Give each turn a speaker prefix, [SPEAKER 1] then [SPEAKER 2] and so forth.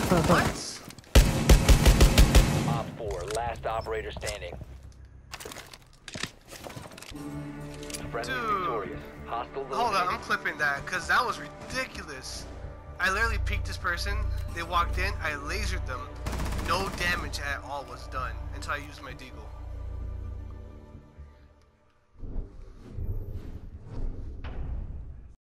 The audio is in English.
[SPEAKER 1] What?
[SPEAKER 2] Op 4, last operator standing. Friendly victorious. Hostile
[SPEAKER 1] Hold on, I'm
[SPEAKER 2] eliminated.
[SPEAKER 1] clipping that because that was ridiculous. I literally peeked this person. They walked in. I lasered them. No damage at all was done until I used my deagle.